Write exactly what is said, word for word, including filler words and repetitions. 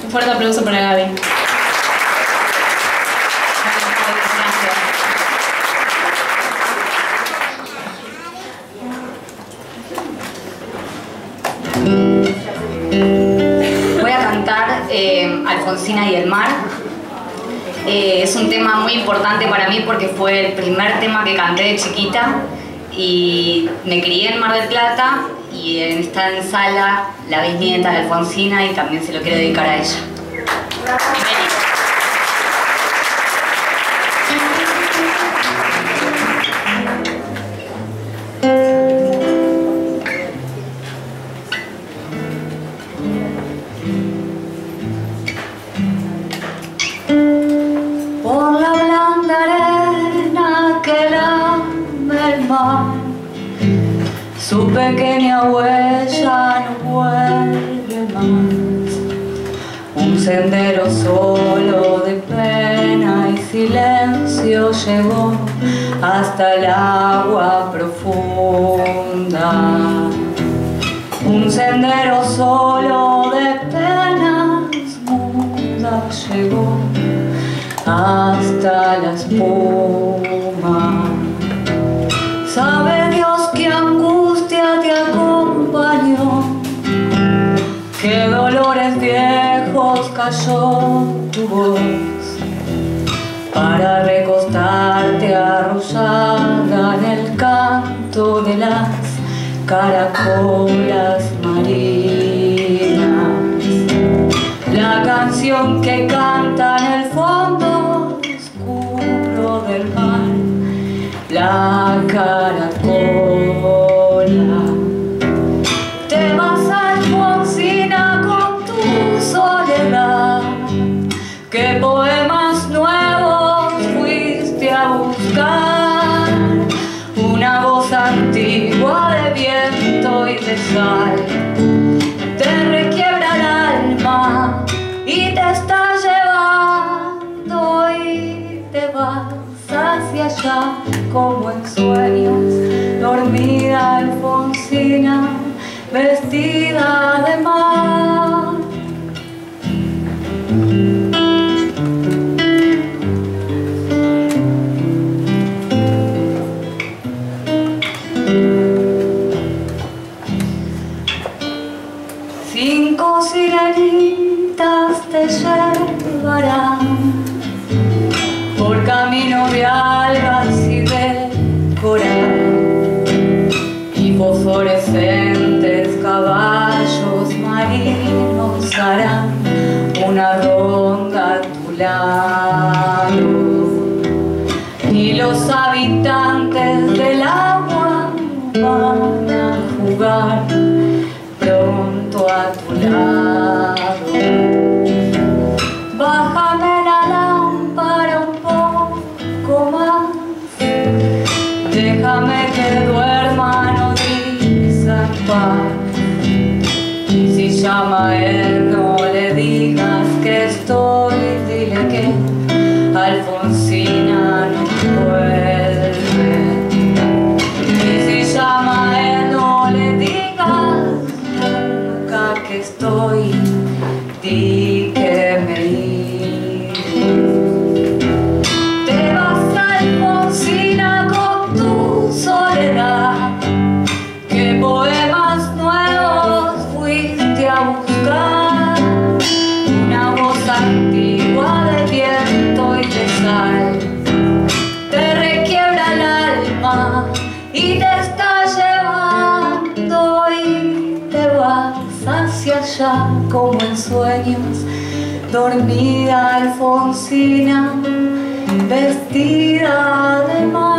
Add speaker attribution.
Speaker 1: Un fuerte aplauso para Gaby.
Speaker 2: Voy a cantar eh, Alfonsina y el mar. Eh, es un tema muy importante para mí porque fue el primer tema que canté de chiquita y me crié en Mar del Plata y está en Sala, la bisnieta de Alfonsina, y también se lo quiero dedicar a ella. Por la blanda arena que lame el mar, su pequeña huella no vuelve más. Un sendero solo de pena y silencio llegó hasta el agua profunda. Un sendero solo de penas mudas llegó hasta la espuma. Sabe Dios qué angustia te acompañó, qué dolores viejos cayó tu voz, para recostarte arrollada en el canto de las caracolas marinas. La canción que canta en el fondo oscuro del mar, la caracola. Te vas, Alfonsina, con tu soledad. ¿Qué poemas nuevos fuiste a buscar? Una voz antigua de viento y de sal te requiebra el alma y te está llevando y te vas hacia allá como en sueños, dormida Alfonsina, vestida de mar. Cinco sirenitas te llevarán por camino de algas y de coral, y fosforescentes caballos marinos harán una ronda a tu lado, y los habitantes del agua van a jugar pronto a tu lado. Bájame la lámpara un poco más, déjame que duerma nodriza en paz. Y si llama a él, no le digas que estoy, dile que Alfonsina no vuelve. Y si llama a él, no le digas nunca que estoy, di que me iré. Te vas, Alfonsina, con tu soledad. ¿Qué poemas nuevos fuiste a buscar? Una voz antigua de viento y de sal te requiebra el alma y te está llevando y te vas hacia allá como en sueños, dormida Alfonsina, vestida de mar.